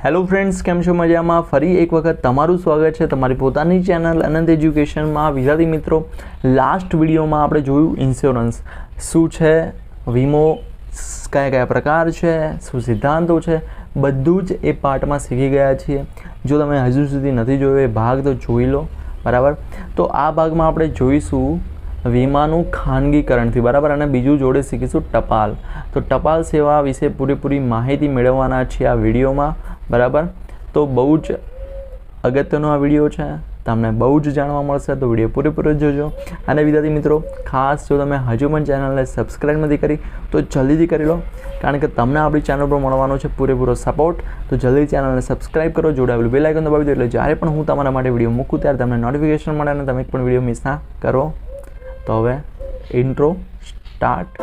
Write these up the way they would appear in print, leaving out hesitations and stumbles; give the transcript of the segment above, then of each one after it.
Hello friends, केम छो मजामां? फरी एक वखत तमारुं स्वागत है तमारी पोतानी चेनल अनंत एज्युकेशन में। विद्यार्थी मित्रों, लास्ट विडियो में आपणे जोयुं इन्श्योरन्स शुं छे, वीमो कया कया प्रकार है, शुं सिद्धांतों है, बधुं ज ए पार्ट में शीखी गया छीए। जो तमे हजू सुधी नथी जोयो ए भाग तो जोई लो, बराबर। तो आ भाग में आपणे जोईशुं वीमानुं खानगीकरणथी, बराबर, अने बीजुं जोड़े शीखीशुं टपाल। तो टपाल सेवा विषे पूरेपूरी माहिती मेळववाना छीए आ विडियो में, बराबर। तो बहु ज अगत्यनो आ विडियो है, तमने बहु ज जाणवा मळशे, तो विडियो पूरेपूरो जोजो। अने विद्यार्थी मित्रों, खास जो तमे हजू पण चेनलने सब्सक्राइब नहीं करी तो जल्दीथी करी लो, कारण के तमने आपणी चेनल पर मळवानो छे पूरेपूरो सपोर्ट। तो जल्दी चेनलने सब्सक्राइब करो, जोड़े आवेલું बेल आइकन दबावी दो, એટલે જ્યારે પણ હું તમારા માટે વિડિયો મૂકું ત્યારે તમને નોટિફિકેશન મળે અને તમે એક પણ વિડિયો મિસ ના કરો। तो હવે ઇન્ટ્રો સ્ટાર્ટ।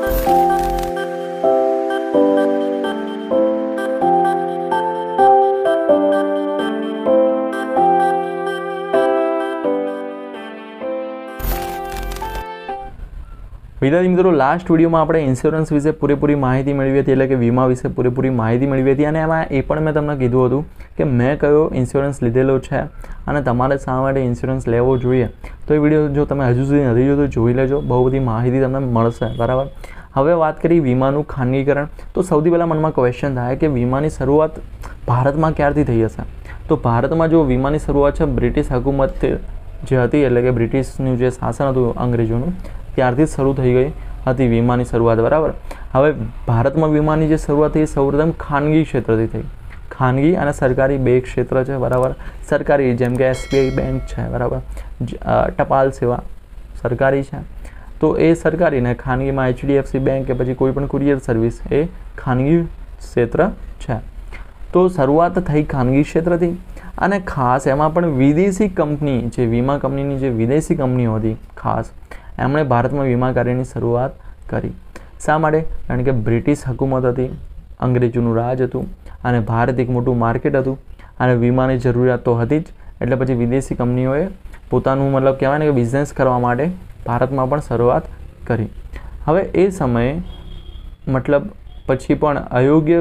विद्यार्थी मित्रों, लास्ट विडियो में आपणे इन्श्योरन्स विषे पूरेपूरी माहिती मेळवी हती, एटले के वीमा विषे पूरेपूरी माहिती मेळवी हती। अने एमां ए पण मैं तमने कीधुं हतुं के मैं कयो इन्श्योरन्स लीधेलो छे अने तमारे शा माटे इन्श्योरन्स लेवो जोईए। तो ए विडियो जो तमे हजू सुधी नथी जोयो तो जोई लेजो, बहु बधी माहिती तमने मळशे, बराबर। हवे वात करी वीमानुं खानगीकरण। तो सौथी पहेला मनमा क्वेश्चन थाय के वीमानी शरूआत भारतमां क्यारथी थई हशे? तो भारतमां जो वीमानी शरूआत छे ब्रिटिश हुकूमत जे हती, एटले के ब्रिटिशनुं जे शासन हतुं अंग्रेजोनुं, त्यारथी शरू थई गई हती वीमानी शरूआत, बराबर। हवे भारतमां वीमानी जे शरूआत थई सर्वप्रथम खानगी क्षेत्रथी थई। खानगी अने सरकारी बे क्षेत्र है, बराबर। सरकारी जेम के SBI बैंक है, बराबर। टपाल सेवा सरकारी है, तो ए सरकारी ने खानगी में HDFC बैंक के पछी कोईपण कुरियर सर्विस ए खानगी क्षेत्र है। तो शुरुआत थई खानगी क्षेत्र थी। अने खास एमां पण विदेशी कंपनी जे वीमा कंपनी जे विदेशी कंपनीओ हती, खास एमणे भारत में वीमा कार्यनी शुरुआत करी। शा माटे? कारण के ब्रिटिश हुकूमत हती, अंग्रेजोनुं राज हतुं अने भारत एक मोटुं मार्केट हतुं अने वीमानी जरूरियात तो हती ज, एटले पछी विदेशी कंपनीओए पोतानुं मतलब कहेवाय ने के बिजनेस करवा माटे भारत में पण शुरुआत करी। हवे ए समये मतलब पछी पण अयोग्य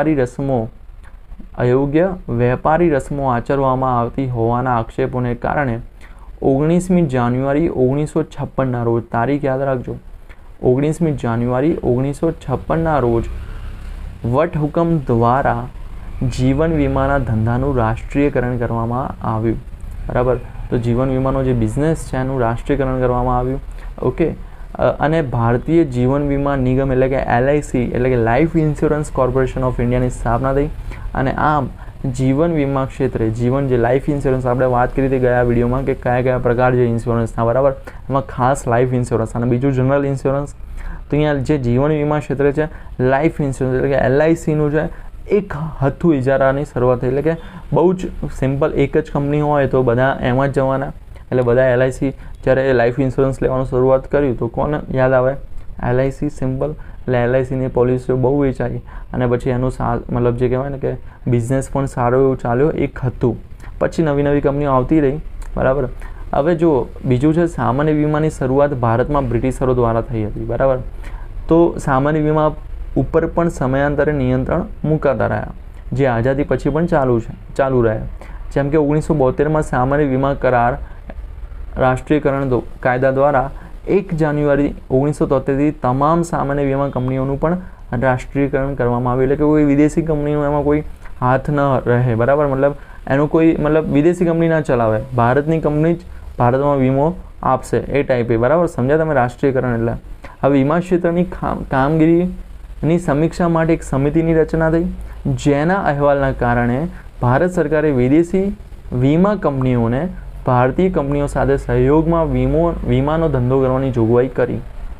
वेपारी रस्मों आचरवामां आवती होवाना आक्षेपोने कारणे 19मी जान्युआरी 1956 ना रोज, तारीख याद राखजो, 19मी जान्युआरी 1956 ना रोज वट हुकम द्वारा जीवन वीमाना धंधानुं राष्ट्रीयकरण करवामां आव्युं, बराबर। तो जीवन वीमानो जे बिजनेस छे एनुं राष्ट्रीयकरण करवामां आव्युं, ओके। अने भारतीय जीवन वीमा निगम एटले के LIC एटले के life insurance corporation of India ની स्थापना थई। अने आम जीवन वीमा क्षेत्रे जीवन जे लाइफ इंश्योरन्स आपणे वात करी थी गया विडियो में कि कया कया प्रकार जे इंश्योरन्स था, बराबर। एमां खास लाइफ इंश्योरन्स अने बीजું जनरल इंश्योरन्स। तो अहींया जे जीवन वीमा क्षेत्र है लाइफ इंश्योरन्स एटले के LIC नुं जे एक हथू इजारानी शरूआत थई, एटले के बहु ज सिम्पल एक ज कंपनी होय तो बधा एमां ज जवाना, एटले बधा LIC ज्यारे लाइफ इंश्योरन्स लेवानुं शरूआत कर्युं तो कोने याद आवे? LIC simple. એટલે LICની પોલિસીઓ બહુ વેચાઈ અને પછી એનું મતલબ જે કહેવાય ને કે બિઝનેસ પણ સારો એવું ચાલ્યો એક હતું। પછી નવી નવી કંપનીઓ આવતી રહી, બરાબર। હવે જો બીજું છે સામાન્ય વીમાની શરૂઆત ભારતમાં બ્રિટિશરો દ્વારા થઈ હતી, બરાબર। તો સામાન્ય વીમા ઉપર પણ સમયાંતરે નિયંત્રણ મૂકાતા રહ્યા, જે આઝાદી પછી પણ ચાલુ રહ્યા। જેમ કે 1972માં સામાન્ય વીમા કરાર રાષ્ટ્રીયકરણ કાયદા દ્વારા 1 જાન્યુઆરી 1973 તમામ સામાન્ય વીમા કંપનીઓનું પણ રાષ્ટ્રીયકરણ કરવામાં આવ્યું, એટલે કે કોઈ વિદેશી કંપનીનો એમાં કોઈ હાથ ન રહે, બરાબર। मतलब એનું કોઈ मतलब વિદેશી કંપની ના ચલાવે, ભારતની કંપની જ ભારતમાં વીમો આપશે એ ટાઈપે, બરાબર। સમજ્યા તમે? રાષ્ટ્રીયકરણ એટલે હવે વીમા ક્ષેત્રની કામગીરીની સમીક્ષા માટે એક સમિતિની રચના થઈ, જેના અહેવાલના કારણે ભારત સરકારે વિદેશી વીમા કંપનીઓને भारतीय कंपनीओ साथे सहयोगमां वीमानो धंधो करवानी जोगवाई करी।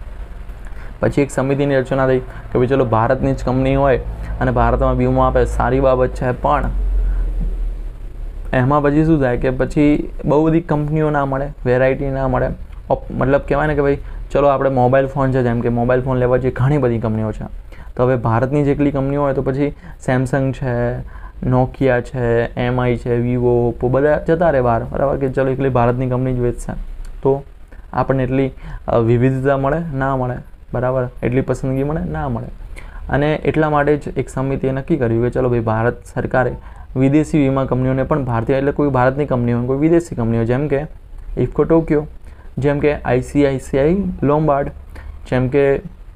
पछी एक समितिनी रचना थई के भाई चलो भारतनी ज कंपनी होय अने भारतमां वीमो आपे, सारी बाबत छे, पण एमां पछी शुं थाय के पछी बहु बधी कंपनीओ ना मळे, वेरायटी ना मळे। मतलब कहेवाय ने के भाई चलो आपणे मोबाइल फोन छे, जेम के मोबाइल फोन लेवा जे घणी बधी कंपनीओ छे, तो हवे भारतनी जेटली कंपनीओ होय तो पछी सैमसंग छे, नोकिया है, MI है, वीवो, ओप्पो बधा जता रहे बहार, बराबर। कि चलो एकली भारतनी कंपनी ज वेचशे तो आपणे एटली विविधता मळे ना मळे, बराबर। एटली पसंदगी मळे ना मळे। અને એટલા માટે જ એક સમિતિએ નક્કી કર્યું કે ચલો ભાઈ ભારત સરકારે વિદેશી વીમા કંપનીઓને પણ ભારતીય એટલે કોઈ ભારતની કંપનીઓ કોઈ વિદેશી કંપનીઓ જેમ કે ઇફકો ટોક્યો, જેમ કે ICICI લોમ્બાર્ડ, જેમ કે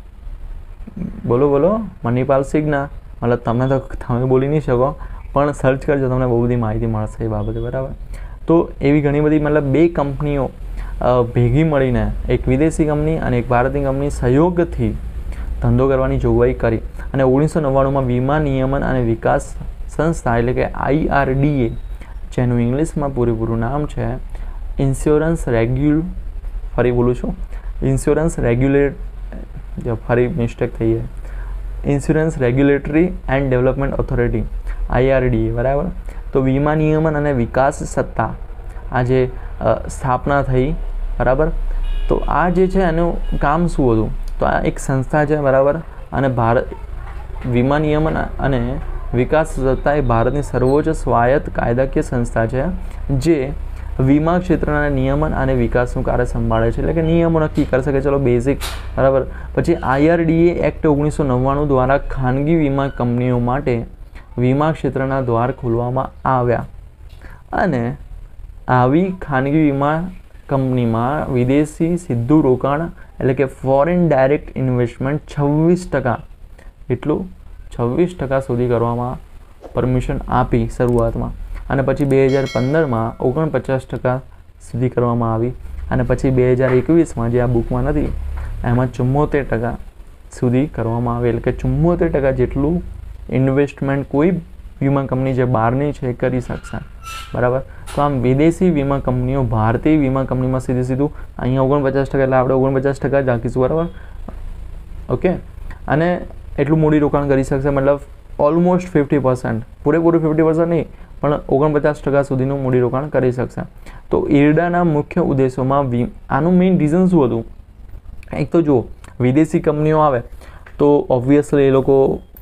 બોલો મણિપાલ સિગ્ના, મતલબ તમે બોલી નહીં શકો પણ સર્ચ કરજો તમને બહુ બધી માહિતી મળશે એ બાબતે, બરાબર. તો એવી ઘણી બધી મતલબ 2 કંપનીઓ ભેગી મળીને એક વિદેશી કંપની અને એક ભારતીય કંપની સહયોગથી ધંધો કરવાની જોગવાઈ કરી અને 1999માં વીમા નિયમન અને વિકાસ સંસ્થા એટલે કે IRDA, જેનું ઇંગ્લિશમાં પૂરેપૂરું નામ છે insurance regulatory and development authority IRDA, બરાબર. તો વીમા નિયમન અને વિકાસ સત્તા આ જે સ્થાપના થઈ, બરાબર. તો આ જે છે એનું કામ શું હતું? તો આ એક સંસ્થા છે, બરાબર. અને વીમા નિયમન અને વિકાસ સત્તા એ ભારતની સર્વોચ્ચ સ્વાયત્ત કાયદાકીય સંસ્થા છે જે વીમા ક્ષેત્રના નિયમન અને વિકાસનું કાર્ય સંભાળે છે, એટલે કે નિયમો નક્કી કરી શકે, ચલો બેઝિક, બરાબર. પછી IRDA એક્ટ 1999 દ્વારા ખાનગી વીમા કંપનીઓ માટે વીમા ક્ષેત્રના દ્વાર ખોલવામાં આવ્યા અને આવી ખાનગી વીમા કંપનીમાં વિદેશી સીધું રોકાણ એટલે કે ફોરેન ડાયરેક્ટ ઇન્વેસ્ટમેન્ટ 26% એટલું 26% સુધી કરવામાં પરમિશન આપી શરૂઆતમાં, અને પછી 2015માં 49% સુધી કરવામાં આવી, અને પછી 2021માં જે આ બુકમાં નથી એમાં 74% સુધી કરવામાં આવે, એટલે કે 74% જેટલું ઇન્વેસ્ટમેન્ટ કોઈ વીમા કંપની જે બહારની છે એ કરી શકશે, બરાબર. તો આમ વિદેશી વીમા કંપનીઓ ભારતીય વીમા કંપનીમાં સીધું અહીંયા 49% એટલે આપણે 49% જ રાખીશું, બરાબર. ઓકે. અને એટલું મૂડી રોકાણ કરી શકશે, મતલબ ઓલમોસ્ટ 50%, પૂરેપૂરું 50% નહીં પણ 49% સુધીનું મૂડી રોકાણ કરી શકશે. તો IRDAના મુખ્ય ઉદ્દેશોમાં આનું મેઇન રીઝન શું હતું? એક તો જુઓ, વિદેશી કંપનીઓ આવે તો ઓબ્વિયસલી એ લોકો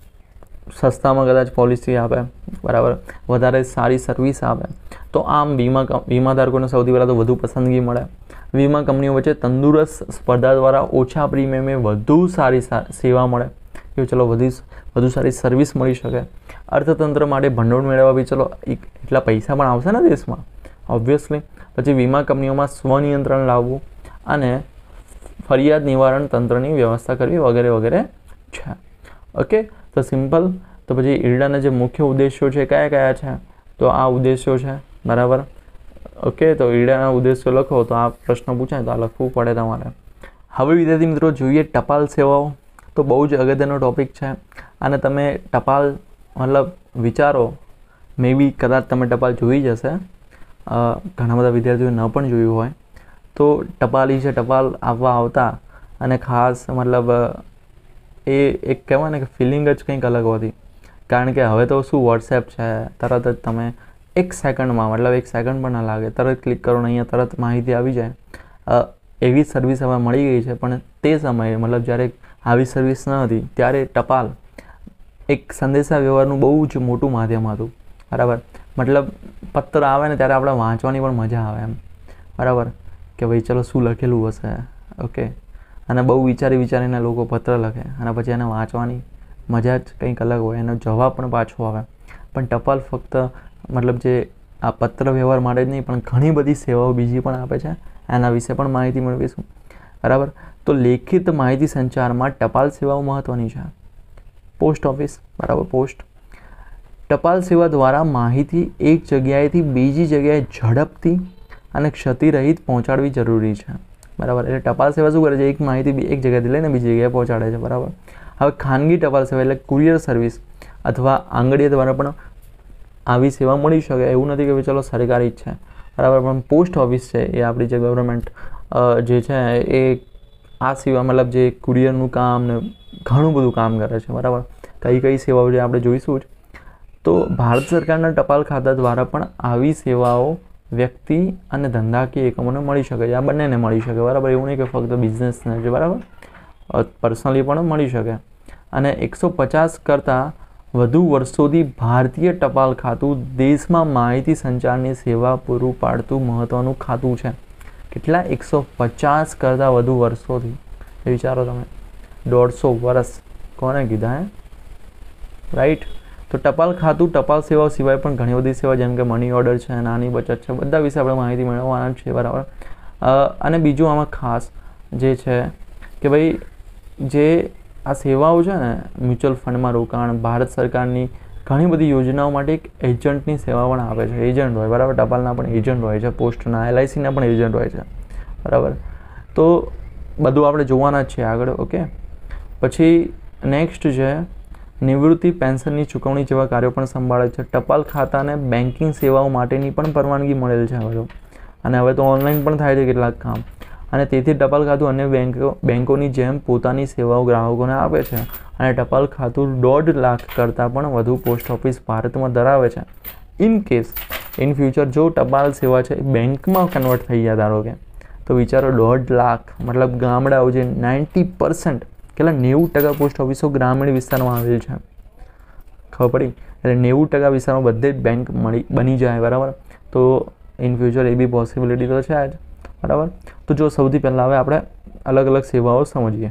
સસ્તામાં કદાચ પોલિસી આપે, બરાબર, વધારે સારી સર્વિસ આપે, તો આમ વીમાધારકોને સૌથી પહેલાં તો વધુ પસંદગી મળે. વીમા કંપનીઓ વચ્ચે તંદુરસ્ત સ્પર્ધા દ્વારા ઓછા પ્રીમિયમે વધુ સારી સેવા મળે, કે ચલો વધુ સારી સર્વિસ મળી શકે. અર્થતંત્ર માટે ભંડોળ મેળવવા બી ચલો એટલા પૈસા પણ આવશે ને દેશમાં, ઓબ્વિયસલી. પછી વીમા કંપનીઓમાં સ્વનિયંત્રણ લાવવું અને ફરિયાદ નિવારણ તંત્રની વ્યવસ્થા કરવી વગેરે વગેરે છે. ઓકે. તો સિમ્પલ. તો પછી IRDAના જે મુખ્ય ઉદ્દેશો છે કયા છે? તો આ ઉદ્દેશો છે, બરાબર. ઓકે. તો IRDAના ઉદ્દેશો લખો તો આ પ્રશ્ન પૂછાય તો આ લખવું પડે તમારે. હવે વિદ્યાર્થી મિત્રો જોઈએ ટપાલ સેવાઓ. તો બહુ જ અગત્યનો ટોપિક છે અને તમે ટપાલ મતલબ વિચારો, મે બી કદાચ તમે ટપાલ જોઈ જશે, ઘણા બધા વિદ્યાર્થીઓ ન પણ જોયું હોય, તો ટપાલી છે, ટપાલ આપવા આવતા અને ખાસ મતલબ એ એક કહેવાય ને કે ફિલિંગ જ કંઈક અલગ હોતી, કારણ કે હવે તો શું વોટ્સએપ છે, તરત જ તમે 1 સેકન્ડમાં, મતલબ 1 સેકન્ડ પણ ના લાગે, તરત ક્લિક કરો ને અહીંયા તરત માહિતી આવી જાય. એવી સર્વિસ હવે મળી ગઈ છે, પણ તે સમયે મતલબ જ્યારે આવી સર્વિસ ન હતી ત્યારે ટપાલ એક સંદેશા વ્યવહારનું બહુ જ મોટું માધ્યમ હતું, બરાબર. મતલબ પત્ર આવે ને ત્યારે આપણે વાંચવાની પણ મજા આવે એમ, બરાબર, કે ભાઈ ચલો શું લખેલું હશે. ઓકે. અને બહુ વિચારીને લોકો પત્ર લખે અને પછી એને વાંચવાની મજા જ કંઈક અલગ હોય, એનો જવાબ પણ પાછો આવે. પણ ટપાલ ફક્ત મતલબ જે આ પત્ર વ્યવહાર માટે જ નહીં પણ ઘણી બધી સેવાઓ બીજી પણ આપે છે, એના વિશે પણ માહિતી મેળવીશું, બરાબર. તો લેખિત માહિતી સંચારમાં ટપાલ સેવાઓ મહત્ત્વની છે. પોસ્ટ ઓફિસ, બરાબર, પોસ્ટ. ટપાલ સેવા દ્વારા માહિતી એક જગ્યાએથી બીજી જગ્યાએ ઝડપથી અને ક્ષતિરહિત પહોંચાડવી જરૂરી છે, બરાબર. એટલે ટપાલ સેવા શું કરે છે? એક માહિતી એક જગ્યાએથી લઈને બીજી જગ્યાએ પહોંચાડે છે, બરાબર. હવે ખાનગી ટપાલ સેવા એટલે કુરિયર સર્વિસ અથવા આંગળીયા દ્વારા પણ આવી સેવા મળી શકે, એવું નથી કે ચલો સરકારી જ છે, બરાબર. પણ પોસ્ટ ઓફિસ છે એ આપણી જે ગવર્મેન્ટ જે છે એ આ સેવા મતલબ જે કુરિયરનું કામ ને ઘણું બધું કામ કરે છે, બરાબર. કઈ સેવાઓ છે આપણે જોઈશું જ. તો ભારત સરકારના ટપાલ ખાતા દ્વારા પણ આવી સેવાઓ વ્યક્તિ અને ધંધાકીય એકમોને મળી શકે છે, આ બંનેને મળી શકે, બરાબર. એવું નહીં કે ફક્ત બિઝનેસને છે, બરાબર, પર્સનલી પણ મળી શકે. અને 150 કરતાં વધુ વર્ષોથી ભારતીય ટપાલ ખાતું દેશમાં માહિતી સંચારની સેવા પૂરું પાડતું મહત્ત્વનું ખાતું છે. કેટલા? 150 કરતાં વધુ વર્ષોથી. વિચારો તમે, 150 વર્ષ, કોને કીધા હે? રાઈટ. તો ટપાલ ખાતું ટપાલ સેવાઓ સિવાય પણ ઘણી બધી સેવા જેમ કે મની ઓર્ડર છે, નાની બચત છે, બધા વિશે આપણે માહિતી મેળવવાના છે, બરાબર. અને બીજું આમાં ખાસ જે છે કે ભાઈ જે આ સેવાઓ છે ને, મ્યુચ્યુઅલ ફંડમાં રોકાણ, ભારત સરકારની ઘણી બધી યોજનાઓ માટે એક એજન્ટની સેવા પણ આપે છે. એજન્ટ હોય, બરાબર. ટપાલના પણ એજન્ટ હોય છે, પોસ્ટના, LICના પણ એજન્ટ હોય છે, બરાબર. તો બધું આપણે જોવાના જ છે આગળ. ઓકે. પછી નેક્સ્ટ છે નિવૃત્તિ પેન્શનની ચૂકવણી જેવા કાર્યો પણ સંભાળે છે. ટપાલ ખાતાને બેન્કિંગ સેવાઓ માટેની પણ પરવાનગી મળેલ છે હવે. અને હવે તો ઓનલાઈન પણ થાય છે કેટલાક કામ. અને તેથી ટપાલ ખાતું અન્ય બેંકોની જેમ પોતાની સેવાઓ ગ્રાહકોને આપે છે. અને ટપાલ ખાતું 1.5 લાખ કરતાં પણ વધુ પોસ્ટ ઓફિસ ભારતમાં ધરાવે છે. ઇન ફ્યુચર જો ટપાલ સેવા છે બેંકમાં કન્વર્ટ થઈ જાય ધારો કે, તો વિચારો 1.5 લાખ મતલબ ગામડાઓ જે 90% કેટલા 90% પોસ્ટ ઓફિસો ગ્રામીણ વિસ્તારમાં આવેલ છે. ખબર પડી? એટલે 90% વિસ્તારમાં બધે જ બેંક બની જાય, બરાબર. તો ઇન ફ્યુચર એ બી પોસિબિલિટી તો છે જ, બરાબર. તો જો સૌથી પહેલાં હવે આપણે અલગ અલગ સેવાઓ સમજીએ.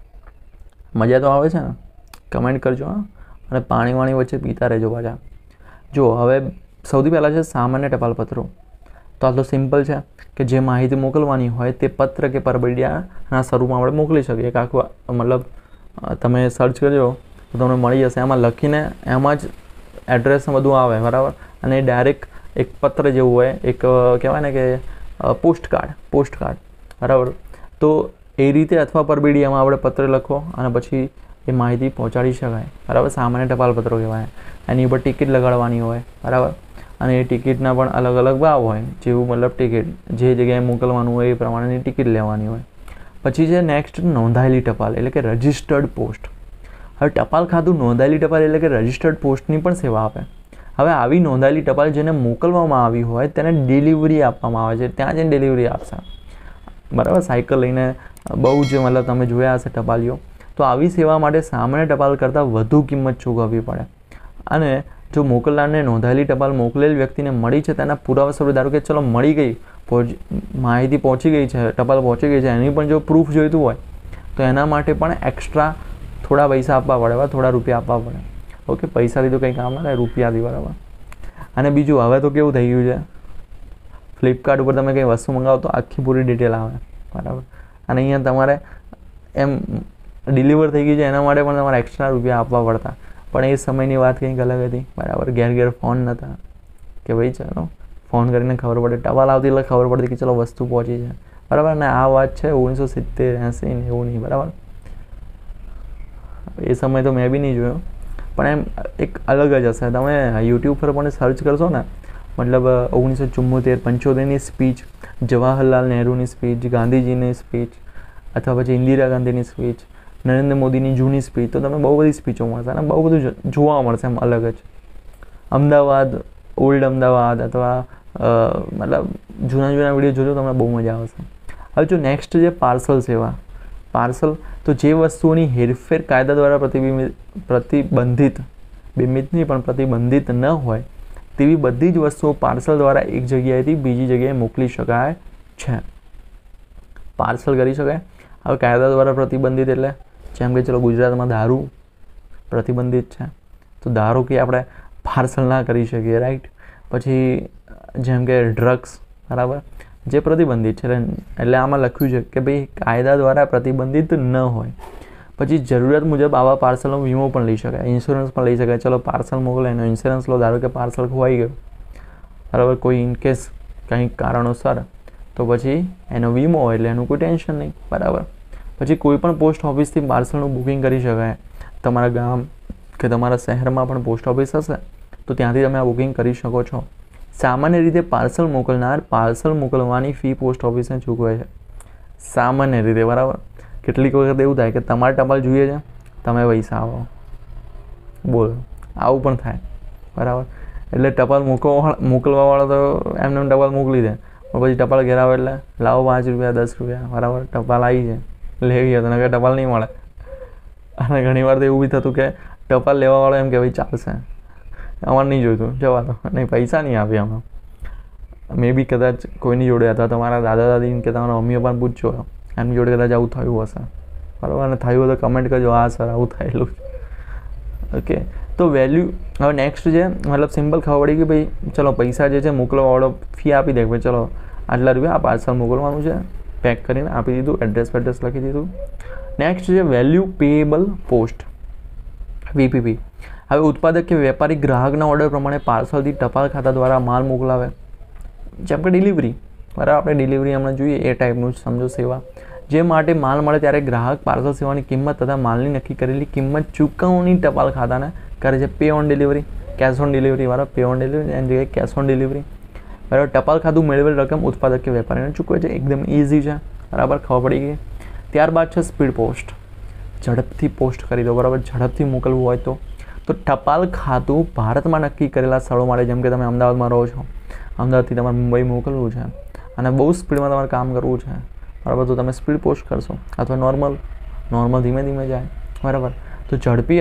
મજા તો આવે છે ને? કમેન્ટ કરજો. હા. અને પાણી વચ્ચે પીતા રહેજો પાછા. જો હવે સૌથી પહેલાં છે સામાન્ય ટપાલ પત્રો. તો આ તો સિમ્પલ છે કે જે માહિતી મોકલવાની હોય તે પત્ર કે પરબિડિયાના સ્વરૂપમાં આપણે મોકલી શકીએ. એક આખું મતલબ તમે સર્ચ કરજો તો તમને મળી જશે. એમાં લખીને એમાં જ એડ્રેસ બધું આવે, બરાબર. અને ડાયરેક્ટ એક પત્ર જેવું હોય, એક કહેવાય ને કે પોસ્ટકાર્ડ, બરાબર. તો એ રીતે અથવા પરબિડિયામાં આપણે પત્ર લખો અને પછી એ માહિતી પહોંચાડી શકાય, બરાબર. સામાન્ય ટપાલ પત્રો કહેવાય. એની ઉપર ટિકિટ લગાડવાની હોય, બરાબર. અને એ ટિકિટના પણ અલગ અલગ ભાવ હોય, જેવું મતલબ ટિકિટ જે જગ્યાએ મોકલવાનું હોય એ પ્રમાણેની ટિકિટ લેવાની હોય. પછી છે નેક્સ્ટ નોંધાયેલી ટપાલ એટલે કે રજિસ્ટર્ડ પોસ્ટ. હવે ટપાલ ખાતું નોંધાયેલી ટપાલ એટલે કે રજિસ્ટર્ડ પોસ્ટની પણ સેવા આપે. હવે આવી નોંધાયેલી ટપાલ જેને મોકલવામાં આવી હોય તેને ડિલિવરી આપવામાં આવે છે. ત્યાં જઈને ડિલિવરી આપશે, બરાબર. સાયકલ લઈને બહુ જ મતલબ તમે જોયા હશે ટપાલીઓ. તો આવી સેવા માટે સામાન્ય ટપાલ કરતાં વધુ કિંમત ચૂકવવી પડે. અને જો મોકલનારને નોંધાયેલી ટપાલ મોકલેલ વ્યક્તિને મળી છે તેના પુરાવા સ્વરૂપે, ધારો કે ચલો મળી ગઈ, માહિતી પહોંચી ગઈ છે, ટપાલ પહોંચી ગઈ છે, એની પણ જો પ્રૂફ જોઈતું હોય તો એના માટે પણ એક્સ્ટ્રા થોડા પૈસા આપવા પડે, થોડા રૂપિયા આપવા પડે. ઓકે. પૈસાથી તો કંઈ કામ ના થાય, રૂપિયાથી, બરાબર. અને બીજું હવે તો કેવું થઈ ગયું છે, ફ્લિપકાર્ટ ઉપર તમે કંઈ વસ્તુ મંગાવો તો આખી પૂરી ડિટેલ આવે, બરાબર. અને અહીંયા તમારે એમ ડિલિવર થઈ ગઈ છે એના માટે પણ તમારે એક્સ્ટ્રા રૂપિયા આપવા પડતા. પણ એ સમયની વાત કંઈક અલગ હતી, બરાબર. ઘેર ફોન નહોતા કે ભાઈ ચલો ફોન કરીને ખબર પડે, ટપાલ આવતી એટલે ખબર પડતી કે ચલો વસ્તુ પહોંચી છે, બરાબર. ને આ વાત છે 1970, 80 ને એવું નહીં, બરાબર. એ સમય તો મેં બી નહીં જોયો, પણ એમ એક અલગ જ હશે. તમે યુટ્યુબ પર પણ સર્ચ કરશો ને, મતલબ 1974, 75ની સ્પીચ, જવાહરલાલ નહેરુની સ્પીચ, ગાંધીજીની સ્પીચ, અથવા પછી ઇન્દિરા ગાંધીની સ્પીચ, નરેન્દ્ર મોદીની જૂની સ્પીચ, તો તમને બહુ બધી સ્પીચો મળશે અને બહુ બધું જોવા મળશે એમ અલગ જ. અમદાવાદ, ઓલ્ડ અમદાવાદ અથવા મતલબ જૂના વિડીયો જોજો, તમને બહુ મજા આવશે. હવે જો નેક્સ્ટ છે પાર્સલ સેવા. પાર્સલ તો જે વસ્તુઓની હેરફેર કાયદા દ્વારા પ્રતિબંધિત ન હોય તેવી બધી જ વસ્તુઓ પાર્સલ દ્વારા એક જગ્યાએથી બીજી જગ્યાએ મોકલી શકાય છે. પાર્સલ કરી શકાય. હવે કાયદા દ્વારા પ્રતિબંધિત એટલે જેમ કે ચલો ગુજરાતમાં દારૂ પ્રતિબંધિત છે, તો દારૂ કે આપણે પાર્સલ ના કરી શકીએ, રાઈટ. પછી જેમ કે ડ્રગ્સ, બરાબર, જે પ્રતિબંધિત છે. એટલે આમાં લખ્યું છે કે ભાઈ કાયદા દ્વારા પ્રતિબંધિત ન હોય. પછી જરૂરિયાત મુજબ આવા પાર્સલનો વીમો પણ લઈ શકાય, ઇન્સ્યોરન્સ પણ લઈ શકાય. ચલો પાર્સલ મોકલે એનો ઇન્સ્યોરન્સ લો. ધારો કે પાર્સલ ખોવાઈ ગયો, બરાબર, કોઈ ઇનકેસ કંઈક કારણોસર, તો પછી એનો વીમો હોય એટલે એનું કોઈ ટેન્શન નહીં, બરાબર. પછી કોઈ પણ પોસ્ટ ઓફિસથી પાર્સલનું બુકિંગ કરી શકાય. તમારા ગામ કે તમારા શહેરમાં પણ પોસ્ટ ઓફિસ હશે તો ત્યાંથી તમે આ બુકિંગ કરી શકો છો. સામાન્ય રીતે પાર્સલ મોકલનાર પાર્સલ મોકલવાની ફી પોસ્ટ ઓફિસને ચૂકવે છે, સામાન્ય રીતે, બરાબર. કેટલીક વખત એવું થાય કે તમારે ટપાલ જોઈએ છે, તમે પૈસા આવો, બોલો, આવું પણ થાય, બરાબર. એટલે ટપાલ મોકલવાવાળો તો એમને ટપાલ મોકલી દે, પણ પછી ટપાલ ઘેર આવે એટલે લાવો 5 રૂપિયા, 10 રૂપિયા, બરાબર, ટપાલ આવી છે, લેવી હતો ને કે ટપાલ નહીં મળે. અને ઘણીવાર તો એવું બી થતું કે ટપાલ લેવાવાળો એમ કે ભાઈ ચાલશે, અમારે નહીં જોઈતું, જવા દો, નહીં પૈસા નહીં આપે. આમાં મે બી કદાચ કોઈની જોડે હતા, તમારા દાદા દાદીને કે તમારા મમ્મી પપ્પાને પૂછજો, એમની જોડે કદાચ આવું થયું હશે, બરાબર, અને થયું તો કમેન્ટ કરજો, હા સર આવું થયેલું. ઓકે, તો વેલ્યુ હવે નેક્સ્ટ છે, મતલબ સિમ્પલ ખબર પડી કે ભાઈ ચલો પૈસા જે છે મોકલવાવાળો ફી આપી દે, ભાઈ ચલો આટલા રૂપિયા આ પાર્સલ મોકલવાનું છે, પેક કરીને આપી દીધું, એડ્રેસ લખી દીધું. નેક્સ્ટ છે વેલ્યુ પેએબલ પોસ્ટ, વીપીપી. હવે ઉત્પાદક કે વેપારી ગ્રાહકના ઓર્ડર પ્રમાણે પાર્સલથી ટપાલ ખાતા દ્વારા માલ મોકલાવે, જેમ કે ડિલિવરી, બરાબર, આપણે ડિલિવરી હમણાં જોઈએ એ ટાઈપનું સમજો સેવા. જે માટે માલ મળે ત્યારે ગ્રાહક પાર્સલ સેવાની કિંમત તથા માલની નક્કી કરેલી કિંમત ચૂકવણી ટપાલ ખાતાને કરે છે. Pay on delivery, cash on delivery, બરાબર, પે ઓન ડિલિવરી એની જગ્યાએ કેશ ઓન ડિલિવરી, બરાબર. ટપાલ ખાતું મેળવેલ રકમ ઉત્પાદક કે વેપારીને ચૂકવે છે. એકદમ ઇઝી છે, બરાબર, ખબર પડી ગઈ. ત્યારબાદ છે સ્પીડ પોસ્ટ, ઝડપથી પોસ્ટ કરી દો, બરાબર, ઝડપથી મોકલવું હોય તો ટપાલ ખાતું ભારતમાં નક્કી કરેલા સ્થળો માટે, જેમ કે તમે અમદાવાદમાં રહો છો, અમદાવાદથી તમારે મુંબઈ મોકલવું છે અને બહુ સ્પીડમાં તમારે કામ કરવું છે, બરાબર, તો તમે સ્પીડ પોસ્ટ કરશો, અથવા નોર્મલ ધીમે ધીમે જાય, બરાબર. તો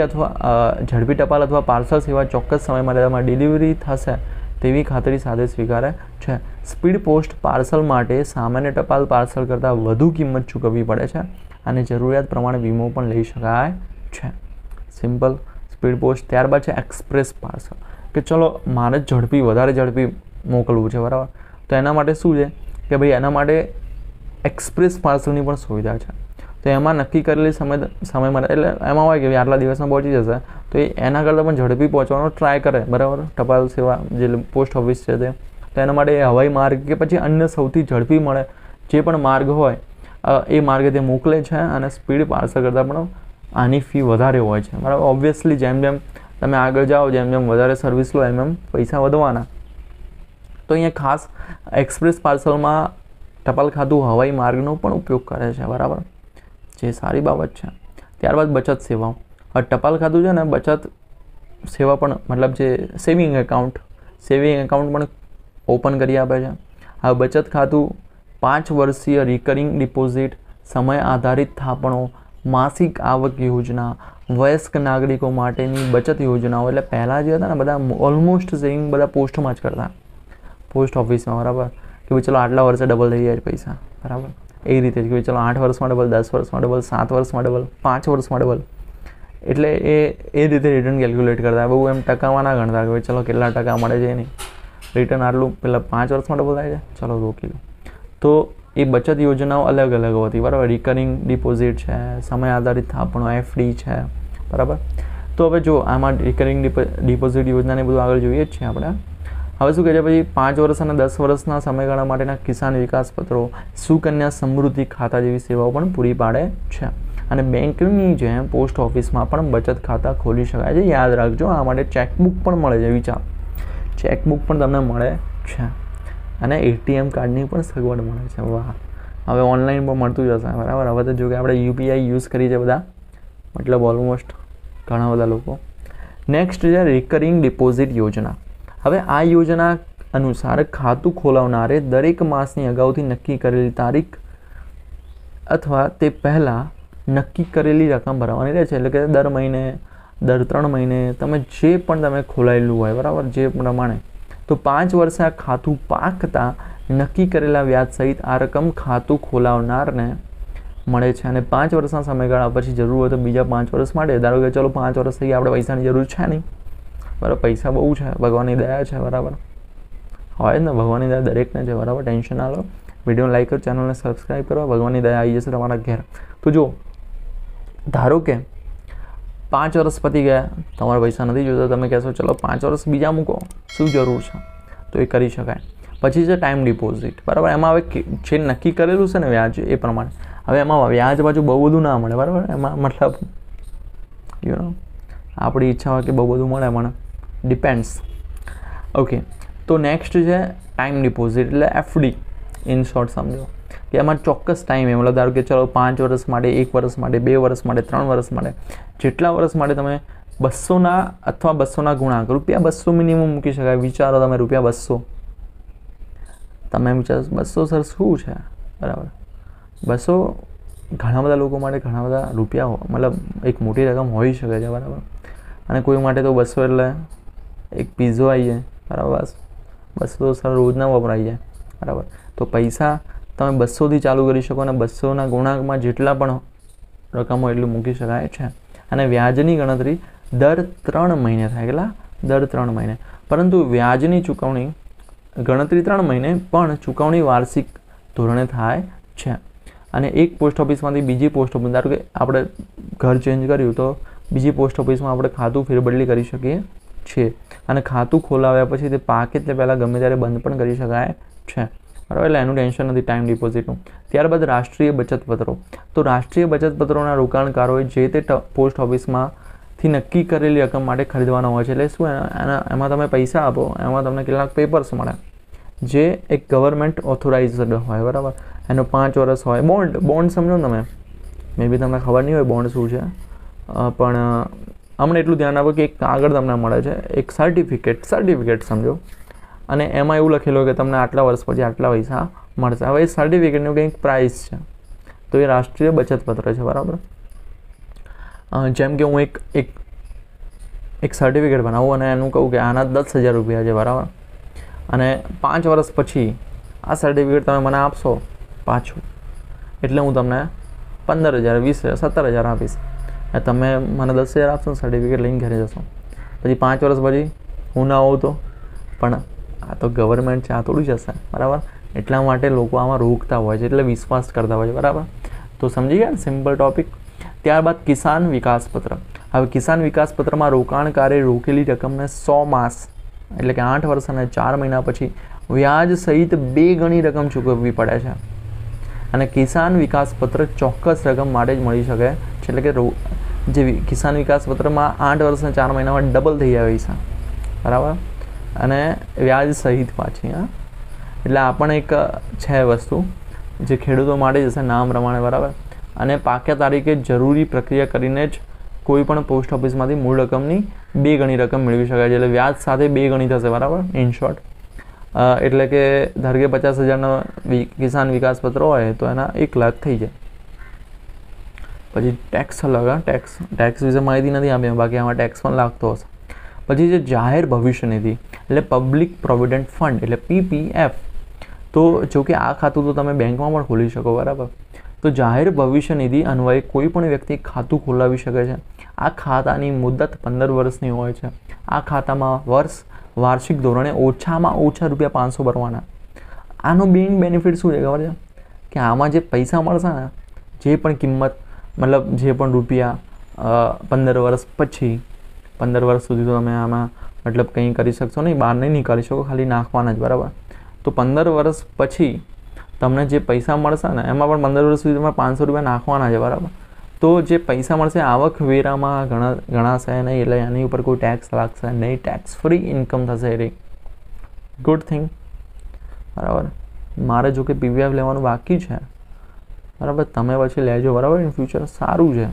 ઝડપી ટપાલ અથવા પાર્સલ સેવા ચોક્કસ સમય મર્યાદામાં ડિલિવરી થશે તેવી ખાતરી સાથે સ્વીકારે છે. સ્પીડ પોસ્ટ પાર્સલ માટે સામાન્ય ટપાલ પાર્સલ કરતાં વધુ કિંમત ચૂકવવી પડે છે અને જરૂરિયાત પ્રમાણે વીમો પણ લઈ શકાય છે. Simple speed post. ત્યારબાદ છે એક્સપ્રેસ પાર્સલ, કે ચલો મારે વધારે ઝડપી મોકલવું છે, બરાબર, તો એના માટે શું છે કે ભાઈ એના માટે એક્સપ્રેસ પાર્સલની પણ સુવિધા છે. તો એમાં નક્કી કરેલી સમયમાં એટલે એમાં હોય કે ભાઈ આટલા દિવસમાં પહોંચી જશે, તો એના કરતાં પણ ઝડપી પહોંચવાનો ટ્રાય કરે, બરાબર, ટપાલ સેવા જે પોસ્ટ ઓફિસ છે તે. તો એના માટે હવાઈ માર્ગ કે પછી અન્ય સૌથી ઝડપી મળે જે પણ માર્ગ હોય એ માર્ગે તે મોકલે છે, અને સ્પીડ પાર્સલ કરતાં પણ આની ફી વધારે હોય છે, બરાબર. ઓબ્વિયસલી જેમ જેમ તમે આગળ જાઓ, જેમ જેમ વધારે સર્વિસ લો એમ પૈસા વધવાના. તો અહીંયા ખાસ એક્સપ્રેસ પાર્સલમાં ટપાલ ખાતું હવાઈ માર્ગનો પણ ઉપયોગ કરે છે, બરાબર, જે સારી બાબત છે. ત્યારબાદ બચત સેવાઓ. હવે ટપાલ ખાતું છે ને બચત સેવા પણ, મતલબ જે સેવિંગ એકાઉન્ટ પણ ઓપન કરી આપે છે. હવે બચત ખાતું 5 વર્ષીય રિકરિંગ ડિપોઝિટ, સમય આધારિત થાપણો, માસિક આવક યોજના, વયસ્ક નાગરિકો માટેની બચત યોજનાઓ. એટલે પહેલાં જે હતા ને બધા ઓલમોસ્ટ સેવિંગ બધા પોસ્ટમાં જ કરતા, પોસ્ટ ઓફિસમાં, બરાબર, કે ભાઈ ચલો આટલા વર્ષે ડબલ થઈ જાય પૈસા, બરાબર. એ રીતે જ કે ભાઈ ચલો 8 વર્ષમાં ડબલ, 10 વર્ષમાં ડબલ, 7 વર્ષમાં ડબલ, 5 વર્ષમાં ડબલ. એટલે એ રીતે રિટર્ન કેલ્ક્યુલેટ કરતા, બહુ એમ ટકામાં ના ગણતા કે ભાઈ ચલો કેટલા ટકા મળે છે, નહીં રિટર્ન આટલું પહેલાં 5 વર્ષમાં ડબલ થાય છે, ચલો રોકી લો. તો એ બચત યોજનાઓ અલગ અલગ હોતી, બરાબર. રિકરિંગ ડિપોઝિટ છે, સમય આધારિત થાપણો, એફડી છે, બરાબર. તો હવે જો આમાં રિકરિંગ ડિપોઝિટ યોજનાને બધું આગળ જોઈએ જ છે આપણે. હવે શું કહે છે પછી 5 વર્ષ અને 10 વર્ષના સમયગાળા માટેના કિસાન વિકાસ પત્રો, સુકન્યા સમૃદ્ધિ ખાતા જેવી સેવાઓ પણ પૂરી પાડે છે. અને બેંકની જેમ પોસ્ટ ઓફિસમાં પણ બચત ખાતા ખોલી શકાય છે. યાદ રાખજો, આ માટે ચેકબુક પણ મળે છે, વિચાર, ચેકબુક પણ તમને મળે છે, અને એટીએમ કાર્ડની પણ સગવડ મળે છે. વાહ, હવે ઓનલાઈન પણ મળતું જ હશે, બરાબર. હવે તો જો કે આપણે યુપીઆઈ યુઝ કરીએ છીએ બધા, મતલબ ઓલમોસ્ટ ઘણા બધા લોકો. નેક્સ્ટ છે રિકરિંગ ડિપોઝિટ યોજના. હવે આ યોજના અનુસાર ખાતું ખોલાવનારે દરેક માસની અગાઉથી નક્કી કરેલી તારીખ અથવા તે પહેલાં નક્કી કરેલી રકમ ભરવાની રહે છે. એટલે કે દર મહિને, દર 3 મહિને તમે જે પણ તમે ખોલાયેલું હોય, બરાબર, જે પ્રમાણે. તો 5 વર્ષે આ ખાતું પાકતા નક્કી કરેલા વ્યાજ સહિત આ રકમ ખાતું ખોલાવનારને મળે છે. અને 5 વર્ષના સમયગાળા પછી જરૂર હોય તો બીજા 5 વર્ષ માટે, ધારો કે ચલો 5 વર્ષ થઈ આપણે પૈસાની જરૂર છે નહીં, બરાબર, પૈસા બહુ છે, ભગવાનની દયા છે, બરાબર, હોય ને, ભગવાનની દયા દરેકને છે, બરાબર, ટેન્શન ના લો. વિડીયોને લાઈક કરો, ચેનલને સબસ્ક્રાઈબ કરો, ભગવાનની દયા આવી જશે તમારા ઘેર. તો જો ધારો કે 5 વર્ષ પતી ગયા, તમારા પૈસા નથી જોતા, તમે કહેશો ચલો 5 વર્ષ બીજા મૂકો, શું જરૂર છે, તો એ કરી શકાય. પછી છે ટાઈમ ડિપોઝિટ, બરાબર. એમાં હવે જે નક્કી કરેલું છે ને વ્યાજ એ પ્રમાણે, હવે એમાં વ્યાજ બાજુ બહુ બધું ના મળે, બરાબર. એમાં મતલબ આપણી ઈચ્છા હોય કે બહુ બધું મળે, પણ ડિપેન્ડ્સ. ઓકે, તો નેક્સ્ટ છે ટાઈમ ડિપોઝિટ, એટલે એફડી ઇન શોર્ટ સમજો કે એમાં ચોક્કસ ટાઈમ એ, મતલબ ધારો કે ચલો 5 વર્ષ માટે, 1 વર્ષ માટે, 2 વર્ષ માટે, 3 વર્ષ માટે, જેટલા વર્ષ માટે તમે 200ના અથવા 200ના ગુણાંક, ₹200 મિનિમમ મૂકી શકાય. વિચારો તમે ₹200, તમે વિચારો 200 સર શું છે, બરાબર. 200 ઘણા બધા લોકો માટે ઘણા બધા રૂપિયા, મતલબ એક મોટી રકમ હોઈ શકે છે, બરાબર. અને કોઈ માટે તો 200 એટલે એક પીઝો આવી જાય, બરાબર. બસ 200 સર રોજના વપરાઈ જાય, બરાબર. તો પૈસા તમે 200થી ચાલુ કરી શકો, અને 200ના ગુણાંકમાં જેટલા પણ રકમ હોય એટલું મૂકી શકાય છે. અને વ્યાજની ગણતરી દર 3 મહિને થાય. કેટલા? દર 3 મહિને. પરંતુ વ્યાજની ચૂકવણી ગણતરી 3 મહિને પણ ચૂકવણી વાર્ષિક ધોરણે થાય છે. અને એક પોસ્ટ ઓફિસમાંથી બીજી પોસ્ટ ઓફિસ, ધારો કે આપણે ઘર ચેન્જ કર્યું તો બીજી પોસ્ટ ઓફિસમાં આપણે ખાતું ફેરબદલી કરી શકીએ છીએ. અને ખાતું ખોલાવ્યા પછી તે પાકે તે પહેલાં ગમે ત્યારે બંધ પણ કરી શકાય છે. બરાબર, એટલે એનું ટેન્શન નથી ટાઈમ ડિપોઝિટનું. ત્યારબાદ રાષ્ટ્રીય બચત પત્રો. તો રાષ્ટ્રીય બચત પત્રોના રોકાણકારોએ જે તે પોસ્ટ ઓફિસમાંથી નક્કી કરેલી રકમ માટે ખરીદવાના હોય છે. એટલે શું, એમાં તમે પૈસા આપો, એમાં તમને કેટલાક પેપર્સ મળે જે એક ગવર્મેન્ટ ઓથોરાઇઝડ હોય. બરાબર, એનો 5 વર્ષ હોય. બોન્ડ સમજો ને તમે, મે બી તમને ખબર નહીં હોય બોન્ડ શું છે, પણ અમને એટલું ધ્યાન આપો કે એક કાગળ તમને મળે છે, એક સર્ટિફિકેટ સમજો, અને એમાં એવું લખેલું હોય કે તમને આટલા વર્ષ પછી આટલા પૈસા મળશે. હવે એ સર્ટિફિકેટનું કંઈક પ્રાઇસ છે, તો એ રાષ્ટ્રીય બચત પત્ર છે. બરાબર, જેમ કે હું એક સર્ટિફિકેટ બનાવું અને એનું કહું કે આના 10,000 રૂપિયા છે. બરાબર, અને 5 વર્ષ પછી આ સર્ટિફિકેટ તમે મને આપશો પાછું, એટલે હું તમને 15,000, 20,000, 17,000 આપીશ. તમે મને 10,000 આપશો, સર્ટિફિકેટ લઈને ઘરે જશો. પછી 5 વર્ષ પછી હું ના હોઉં તો, પણ આ તો ગવર્મેન્ટ છે, આ થોડું જશે. બરાબર, એટલા માટે લોકો આમાં રોકતા હોય છે, એટલે વિશ્વાસ કરતા હોય છે. બરાબર, તો સમજી ગયા સિમ્પલ ટોપિક. ત્યારબાદ કિસાન વિકાસ પત્ર. હવે કિસાન વિકાસ પત્રમાં રોકાણકારે રોકેલી રકમને 100 માસ એટલે કે 8 વર્ષ અને 4 મહિના પછી વ્યાજ સહિત 2 ગણી રકમ ચૂકવવી પડે છે. અને કિસાન વિકાસ પત્ર ચોક્કસ રકમ માટે જ મળી શકે છે. એટલે કે જે કિસાન વિકાસ પત્રમાં 8 વર્ષ અને 4 મહિનામાં ડબલ થઈ જાય પૈસા. બરાબર, અને વ્યાજ સહિત પાછી. એટલે આ પણ એક છે વસ્તુ જે ખેડૂતો માટે જશે નામ પ્રમાણે. બરાબર, અને પાક્યા તારીખે જરૂરી પ્રક્રિયા કરીને જ કોઈ પણ પોસ્ટ ઓફિસમાંથી મૂળ રકમની 2 ગણી રકમ મેળવી શકાય છે. એટલે વ્યાજ સાથે 2 ગણી થશે. બરાબર, ઇન શોર્ટ. એટલે કે ધારો કે 50,000નો કિસાન વિકાસ પત્ર હોય તો એના 1 લાખ થઈ જાય. પછી ટેક્સ અલગ. ટેક્સ વિશે માહિતી નથી આપી, બાકી આમાં ટેક્સ પણ લાગતો હશે. પછી જે જાહેર ભવિષ્ય નિધિ એટલે પબ્લિક પ્રોવિડન્ટ ફંડ એટલે PPF. તો જો કે આ ખાતું તો તમે બેંકમાં પણ ખોલી શકો. બરાબર, તો જાહેર ભવિષ્ય નિધિ અન્વયે કોઈ પણ વ્યક્તિ ખાતું ખોલાવી શકે છે. આ ખાતાની મુદત 15 વર્ષની હોય છે. આ ખાતામાં વાર્ષિક ધોરણે ઓછામાં ઓછા ₹500 ભરવાના. આનો મેઇન બેનિફિટ શું છે ખબર છે? કે આમાં જે પૈસા મળશે ને, જે પણ કિંમત, મતલબ જે પણ રૂપિયા 15 વર્ષ પછી, 15 વર્ષ સુધી તો તમે આમાં મતલબ કંઈ કરી શકશો નહીં, બહાર નહીં નીકાળી શકો, ખાલી નાખવાના જ. બરાબર, તો 15 વર્ષ પછી તમને જે પૈસા મળશે ને, એમાં પણ 15 વર્ષ સુધી તમારે ₹500 નાખવાના છે. બરાબર, તો જે પૈસા મળશે આવક વેરામાં ગણાશે નહીં, એટલે એની ઉપર કોઈ ટેક્સ લાગશે નહીં. ટેક્સ ફ્રી ઇન્કમ થશે. A good thing. બરાબર, મારે જો કે PPF લેવાનું બાકી છે. બરાબર, તમે પછી લેજો. બરાબર, ઇન ફ્યુચર સારું છે.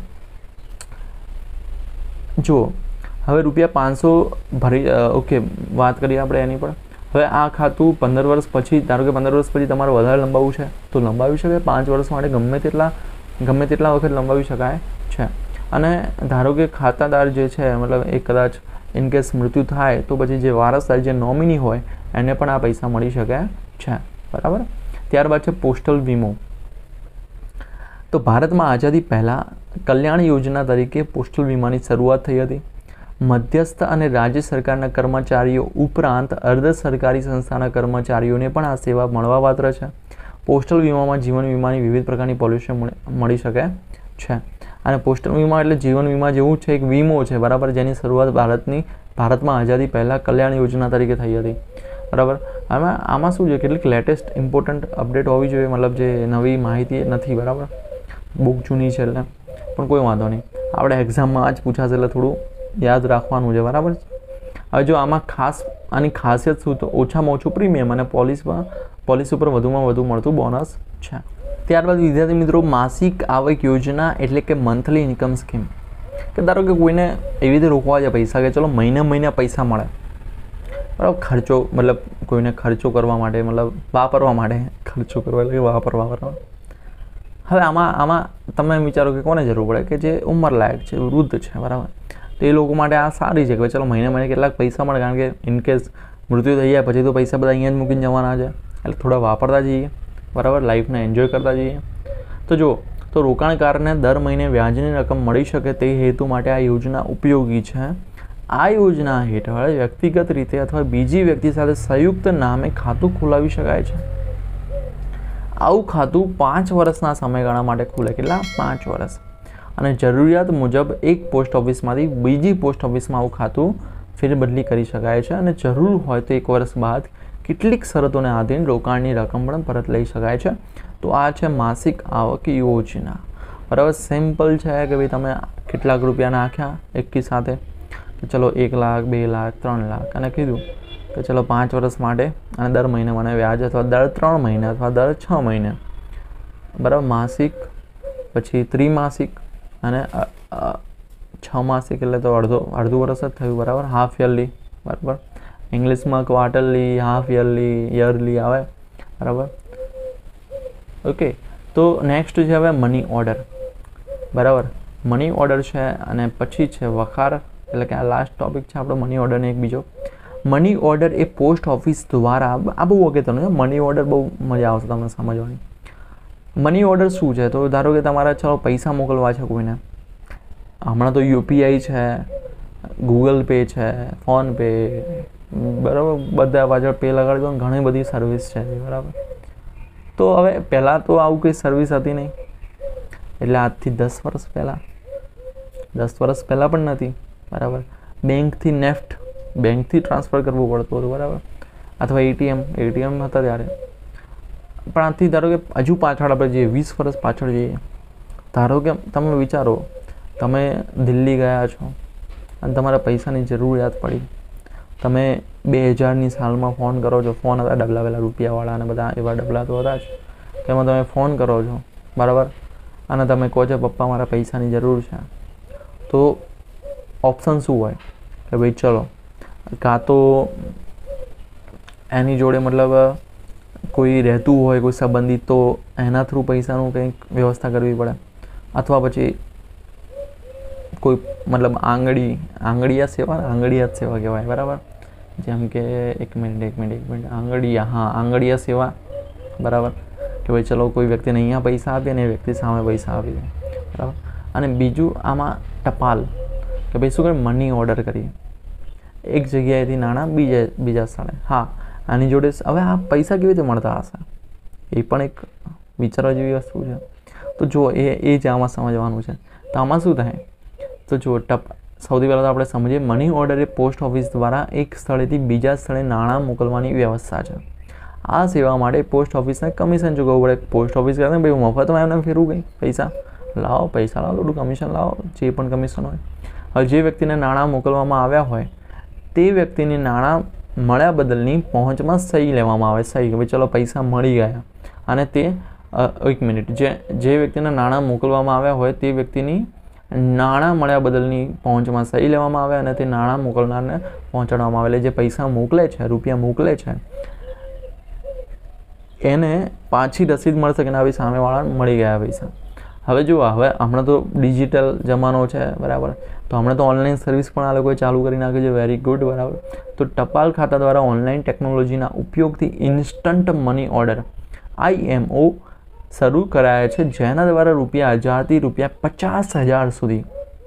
જુઓ, હવે ₹500 ભરી, ઓકે, વાત કરીએ આપણે એની પર. હવે આ ખાતું 15 વર્ષ પછી, ધારો કે 15 વર્ષ પછી તમારે વધારે લંબાવવું છે તો લંબાવી શકાય. 5 વર્ષ માટે ગમે તેટલા વખત લંબાવી શકાય છે. અને ધારો કે ખાતાદાર જે છે, મતલબ એ કદાચ ઇનકેસ મૃત્યુ થાય તો પછી જે વારસદાર, જે નોમિની હોય, એને પણ આ પૈસા મળી શકે છે. બરાબર, ત્યારબાદ છે પોસ્ટલ વીમો. તો ભારતમાં આઝાદી પહેલાં કલ્યાણ યોજના તરીકે પોસ્ટલ વીમાની શરૂઆત થઈ હતી. મધ્યસ્થ અને રાજ્ય સરકારના કર્મચારીઓ ઉપરાંત અર્ધ સરકારી સંસ્થાના કર્મચારીઓને પણ આ સેવા મળવાપાત્ર છે. પોસ્ટલ વીમામાં જીવન વીમાની વિવિધ પ્રકારની પોલિસી મળી શકે છે. અને પોસ્ટલ વીમા એટલે જીવન વીમા જેવું છે, એક વીમો છે. બરાબર, જેની શરૂઆત ભારતમાં આઝાદી પહેલાં કલ્યાણ યોજના તરીકે થઈ હતી. બરાબર, આમાં શું છે, કેટલીક લેટેસ્ટ ઇમ્પોર્ટન્ટ અપડેટ હોવી જોઈએ, મતલબ જે નવી માહિતી નથી. બરાબર, બુક જૂની છે એટલે, પણ કોઈ વાંધો નહીં, આપણે એક્ઝામમાં આ જ પૂછાશે એટલે થોડું યાદ રાખવાનું છે. બરાબર, હવે જો આમાં આની ખાસિયત શું, તો ઓછામાં ઓછું પ્રીમિયમ અને પોલિસી ઉપર વધુમાં વધુ મળતું બોનસ છે. ત્યારબાદ વિદ્યાર્થી મિત્રો, માસિક આવક યોજના એટલે કે મંથલી ઇન્કમ સ્કીમ. કે ધારો કે કોઈને એવી રીતે રોકવા છે પૈસા કે ચલો મહિને પૈસા મળે. બરાબર, ખર્ચો, મતલબ કોઈને ખર્ચો કરવા માટે, મતલબ વાપરવા માટે, ખર્ચો કરવા એટલે વાપરવા. હવે આમાં તમે વિચારો કે કોને જરૂર પડે, કે જે ઉંમરલાયક છે, વૃદ્ધ છે. બરાબર, તો એ લોકો માટે આ સારી છે કે ચલો મહિને કેટલાક પૈસા મળે, કારણ કે ઇનકેસ મૃત્યુ થઈ જાય પછી તો પૈસા બધા અહીંયા જ મૂકીને જવાના છે. એટલે થોડા વાપરતા જઈએ. બરાબર, લાઈફને એન્જોય કરતા જઈએ. તો જો તો રોકાણકારને દર મહિને વ્યાજની રકમ મળી શકે તે હેતુ માટે આ યોજના ઉપયોગી છે. આ યોજના હેઠળ વ્યક્તિગત રીતે અથવા બીજી વ્યક્તિ સાથે સંયુક્ત નામે ખાતું ખોલાવી શકાય છે. આવું ખાતું 5 વર્ષના સમયગાળા માટે ખુલે. કેટલા? 5 વર્ષ. અને જરૂરિયાત મુજબ એક પોસ્ટ ઓફિસમાંથી બીજી પોસ્ટ ઓફિસમાં આવું ખાતું ફેરબદલી કરી શકાય છે. અને જરૂર હોય તો 1 વર્ષ બાદ કેટલીક શરતોને આધીન રોકાણની રકમ પણ પરત લઈ શકાય છે. તો આ છે માસિક આવક યોજના. બરાબર. સિમ્પલ છે કે ભાઈ તમે કેટલાક રૂપિયા નાખ્યા એકી સાથે, કે ચલો 1 લાખ 2 લાખ 3 લાખ, અને કીધું કે ચલો 5 વર્ષ માટે અને દર મહિને મને વ્યાજ અથવા દર 3 મહિને અથવા દર 6 મહિને, બરાબર, માસિક, પછી ત્રિમાસિક અને 6 માસિક એટલે તો અડધું વર્ષ જ થયું. બરાબર. હાફ યરલી, બરાબર, ઇંગ્લિશમાં ક્વાર્ટરલી, હાફ યરલી, યરલી આવે. બરાબર. ઓકે. તો નેક્સ્ટ છે હવે મની ઓર્ડર. બરાબર. મની ઓર્ડર છે અને પછી છે વખાર, એટલે કે આ લાસ્ટ ટોપિક છે આપણો મની ઓર્ડરને એક બીજો. મની ઓર્ડર એ પોસ્ટ ઓફિસ દ્વારા, આ બહુ અગત્યનું છે. મની ઓર્ડર બહુ મજા આવશે તમને સમજવાની. મની ઓર્ડર શું છે? તો ધારો કે તમારે ચલો પૈસા મોકલવા છે કોઈને. હમણાં તો યુપીઆઈ છે, ગૂગલ પે છે, ફોન પે, બરાબર, બધા પાછળ પે લગાડી દો, ઘણી બધી સર્વિસ છે. બરાબર. તો હવે પહેલાં તો આવું કંઈ સર્વિસ હતી નહીં, એટલે આજથી 10 વર્ષ પહેલાં, 10 વર્ષ પહેલાં પણ નથી. બરાબર. બેંકથી નેફ્ટ, બેંકથી ટ્રાન્સફર કરવું પડતું હતું. બરાબર. અથવા એટીએમ હતા ત્યારે. પણ આથી ધારો કે હજુ પાછળ આપણે જઈએ, 20 વર્ષ પાછળ જઈએ. ધારો કે તમે વિચારો, તમે દિલ્હી ગયા છો અને તમારા પૈસાની જરૂરિયાત પડી. તમે 2000ની સાલમાં ફોન કરો છો. ફોન હતા ડબલા પેલા રૂપિયાવાળા અને બધા એવા ડબલા તો હતા જ. તેમાં તમે ફોન કરો છો. બરાબર. અને તમે કહો છો પપ્પા મારા પૈસાની જરૂર છે. તો ઓપ્શન શું હોય કે ભાઈ ચલો, કાં તો એની જોડે મતલબ કોઈ રહેતું હોય, કોઈ સંબંધિત, તો એના થ્રુ પૈસાનું કંઈક વ્યવસ્થા કરવી પડે. અથવા પછી કોઈ મતલબ આંગળીયા સેવા કહેવાય. બરાબર. જેમ કે એક મિનિટ આંગળીયા સેવા. બરાબર. કે ભાઈ ચલો કોઈ વ્યક્તિને અહીંયા પૈસા આપીએ ને એ વ્યક્તિ સામે પૈસા આપી દે. બરાબર. અને બીજું આમાં ટપાલ, કે ભાઈ શું કરે, મની ઓર્ડર કરીએ એક જગ્યાએથી નાણાં બીજા સ્થળે. હા, આની જોડે હવે આ પૈસા કેવી રીતે મળતા હશે એ પણ એક વિચારવા જેવી વસ્તુ છે. તો જો એ જ આમાં સમજવાનું છે. તો આમાં શું થાય, તો જો સૌથી પહેલાં તો આપણે સમજીએ, મની ઓર્ડર એ પોસ્ટ ઓફિસ દ્વારા એક સ્થળેથી બીજા સ્થળે નાણાં મોકલવાની વ્યવસ્થા છે. આ સેવા માટે પોસ્ટ ઓફિસને કમિશન ચૂકવવું પડે. પોસ્ટ ઓફિસ કહે ભાઈ મફતમાં એમને ફેરવું કંઈ પૈસા લાવો, થોડું કમિશન લાવો, જે પણ કમિશન હોય. હવે જે વ્યક્તિને નાણાં મોકલવામાં આવ્યા હોય તે વ્યક્તિની નાણાં મળ્યા બદલની પહોંચમાં સહી લેવામાં આવે. સહી, કે ભાઈ ચલો પૈસા મળી ગયા. અને તે એક મિનિટ, જે વ્યક્તિને નાણાં મોકલવામાં આવ્યા હોય તે વ્યક્તિની નાણાં મળ્યા બદલની પહોંચમાં સહી લેવામાં આવે અને તે નાણાં મોકલનારને પહોંચાડવામાં આવે. એટલે જે પૈસા મોકલે છે, રૂપિયા મોકલે છે, એને પાછી રસીદ મળશે કે ના ભાઈ સામેવાળાને મળી ગયા પૈસા. હવે જુઓ, હમણાં તો ડિજિટલ જમાનો છે. બરાબર. તો હમણાં તો ઓનલાઈન સર્વિસ પણ આ લોકોએ ચાલુ કરી નાખી છે. Very good. બરાબર. તો ટપાલ ખાતા દ્વારા ઓનલાઈન ટેકનોલોજીના ઉપયોગથી ઇન્સ્ટન્ટ મની ઓર્ડર IMO શરૂ કરાયા છે, જેના દ્વારા ₹1000થી ₹50,000 સુધી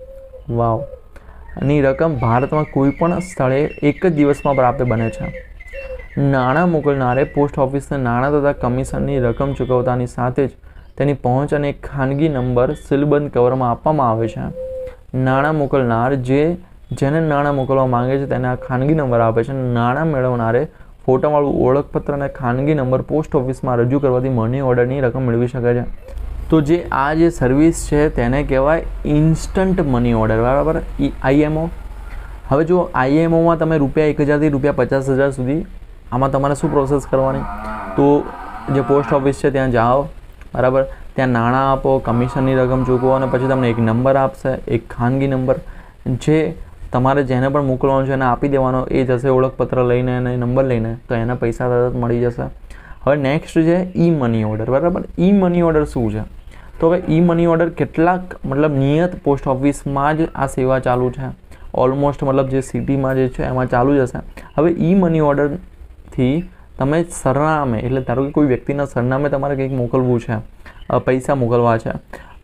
ની રકમ ભારતમાં કોઈ પણ સ્થળે એક જ દિવસમાં પ્રાપ્ત બને છે. નાણાં મોકલનારે પોસ્ટ ઓફિસને નાણાં તથા કમિશનની રકમ ચૂકવતાની સાથે જ તેની પહોંચ અને એક ખાનગી નંબર સીલબંધ કવરમાં આપવામાં આવે છે. નાણાં મોકલનાર જેને નાણાં મોકલવા માંગે છે તેને આ ખાનગી નંબર આપે છે. નાણાં મેળવનારે ફોટાવાળું ઓળખપત્ર અને ખાનગી નંબર પોસ્ટ ઓફિસમાં રજૂ કરવાથી મની ઓર્ડરની રકમ મેળવી શકે છે. તો આ જે સર્વિસ છે તેને કહેવાય ઇન્સ્ટન્ટ મની ઓર્ડર. બરાબર. IMO. હવે જો IMOમાં તમે ₹1000થી ₹50,000 સુધી, આમાં તમારે શું પ્રોસેસ કરવાની, તો જે પોસ્ટ ઓફિસ છે ત્યાં જાઓ. બરાબર. ત્યાં નાણાં આપો, કમિશનની રકમ ચૂકવો અને પછી તમને એક નંબર આપશે, એક ખાનગી નંબર, જે તમારે જેને પણ મોકલવાનું છે એને આપી દેવાનો. એ જશે ઓળખપત્ર લઈને અને નંબર લઈને, તો એના પૈસા તરત મળી જશે. હવે નેક્સ્ટ છે મની ઓર્ડર. બરાબર. મની ઓર્ડર શું છે? તો હવે મની ઓર્ડર કેટલાક મતલબ નિયત પોસ્ટ ઓફિસમાં જ આ સેવા ચાલુ છે. ઓલમોસ્ટ મતલબ જે સિટીમાં જે છે એમાં ચાલુ જ હશે. હવે મની ઓર્ડરથી તમે સરનામે, એટલે ધારો કે કોઈ વ્યક્તિના સરનામે તમારે કંઈક મોકલવું છે, પૈસા મોકલવા છે,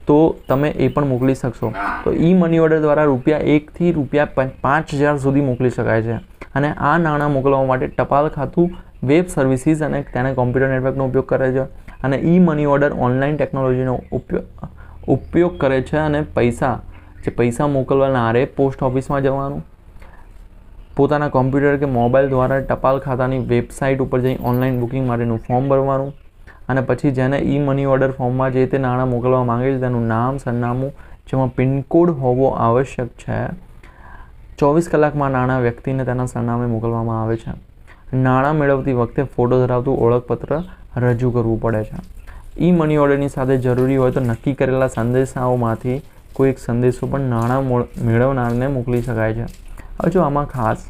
તો તમે એ પણ મોકલી શકશો. તો ઈ મની ઓર્ડર દ્વારા ₹1 થી ₹5,000 સુધી મોકલી શકાય છે. અને આ નાણાં મોકલવા માટે ટપાલ ખાતું વેબ સર્વિસીસ અને તેના કોમ્પ્યુટર નેટવર્કનો ઉપયોગ કરે છે. અને ઈ મની ઓર્ડર ઓનલાઈન ટેકનોલોજીનો ઉપયોગ કરે છે. અને પૈસા મોકલવાના આરે પોસ્ટ ઓફિસમાં જવાનું, પોતાના કોમ્પ્યુટર કે મોબાઈલ દ્વારા ટપાલ ખાતાની વેબસાઇટ ઉપર જઈ ઓનલાઈન બુકિંગ માટેનું ફોર્મ ભરવાનું. અને પછી જેને ઈ મની ઓર્ડર ફોર્મમાં જે તે નાણાં મોકલવા માંગે છે તેનું નામ, સરનામું, જેમાં પિનકોડ હોવો આવશ્યક છે. 24 કલાકમાં નાણાં વ્યક્તિને તેના સરનામે મોકલવામાં આવે છે. નાણાં મેળવતી વખતે ફોટો ધરાવતું ઓળખપત્ર રજૂ કરવું પડે છે. ઈ મની ઓર્ડરની સાથે જરૂરી હોય તો નક્કી કરેલા સંદેશાઓમાંથી કોઈ એક સંદેશો પણ નાણાં મેળવનારને મોકલી શકાય છે. હવે જો આમાં ખાસ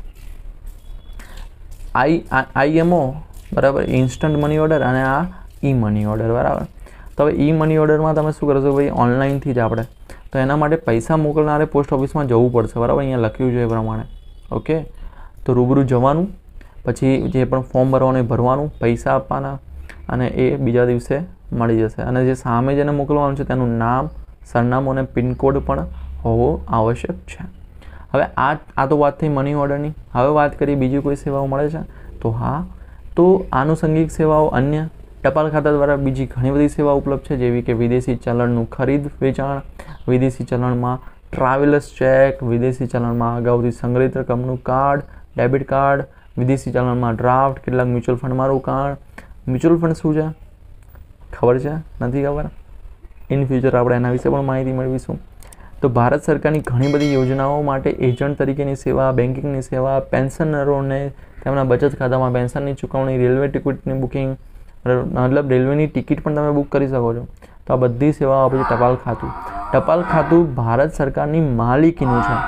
IMO બરાબર, ઇન્સ્ટન્ટ મની ઓર્ડર, અને આ ઈ મની ઓર્ડર બરાબર. તો હવે ઈ મની ઓર્ડરમાં તમે શું કરશો ભાઈ, ઓનલાઈનથી જ આપણે, તો એના માટે પૈસા મોકલનારે પોસ્ટ ઓફિસમાં જવું પડશે બરાબર, અહીંયા લખ્યું છે એ પ્રમાણે. ઓકે, તો રૂબરૂ જવાનું, પછી જે પણ ફોર્મ ભરવાનું એ ભરવાનું, પૈસા આપવાના, અને એ બીજા દિવસે મળી જશે. અને જે સામે જેને મોકલવાનું છે તેનું નામ, સરનામું અને પિનકોડ પણ હોવો આવશ્યક છે. હવે આ તો વાત થઈ મની ઓર્ડરની. હવે વાત કરીએ બીજી કોઈ સેવાઓ મળે છે તો હા, તો આનુષંગિક સેવાઓ અન્ય ટપાલ ખાતા દ્વારા બીજી ઘણી બધી સેવાઓ ઉપલબ્ધ છે, જેવી કે વિદેશી ચલણનું ખરીદ વેચાણ, વિદેશી ચલણમાં ટ્રાવેલર્સ ચેક, વિદેશી ચલણમાં અગાઉથી સંગ્રહિત રકમનું કાર્ડ, ડેબિટ કાર્ડ, વિદેશી ચલણમાં ડ્રાફ્ટ, કેટલાક મ્યુચ્યુઅલ ફંડમાં રોકાણ. મ્યુચ્યુઅલ ફંડ શું છે ખબર છે? નથી ખબર? ઇન ફ્યુચર આપણે એના વિશે પણ માહિતી મેળવીશું. તો ભારત સરકારની ઘણી બધી યોજનાઓ માટે એજન્ટ તરીકેની સેવા, બેન્કિંગની સેવા, પેન્શનરોને તેમના બચત ખાતામાં પેન્શનની ચૂકવણી, રેલવે ટિકિટની બુકિંગ, મતલબ રેલવેની ટિકિટ પણ તમે બુક કરી શકો છો. તો આ બધી સેવાઓ આપે છે ટપાલ ખાતું. ટપાલ ખાતું ભારત સરકારની માલિકીનું છે,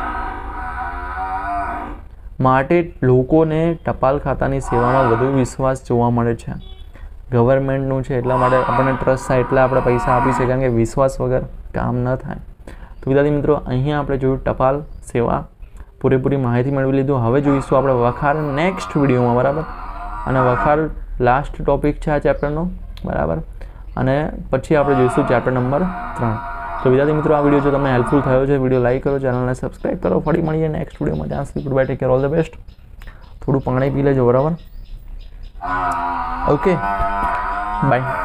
માટે લોકોને ટપાલ ખાતાની સેવામાં વધુ વિશ્વાસ જોવા મળે છે. ગવર્મેન્ટનું છે એટલા માટે આપણને ટ્રસ્ટ થાય, એટલે આપણે પૈસા આપી શકીએ, કારણ કે વિશ્વાસ વગર કામ ન થાય. તો વિદ્યાર્થી મિત્રો, અહીંયા આપણે જોયું ટપાલ સેવા, પૂરેપૂરી માહિતી મેળવી લીધું. હવે જોઈશું આપણે વખાર નેક્સ્ટ વિડીયોમાં બરાબર. અને વખાર લાસ્ટ ટોપિક છે આ ચેપ્ટરનો બરાબર. અને પછી આપણે જોઈશું ચેપ્ટર નંબર 3. તો વિદ્યાર્થી મિત્રો, આ વિડીયો જો તમને હેલ્પફુલ થયો છે, વિડીયો લાઈક કરો, ચેનલને સબસ્ક્રાઈબ કરો. ફરી મળીએ નેક્સ્ટ વિડીયોમાં. ત્યાં સુધી goodbye, take care, all the best. થોડું પાણી પી લેજો બરાબર. Okay, by.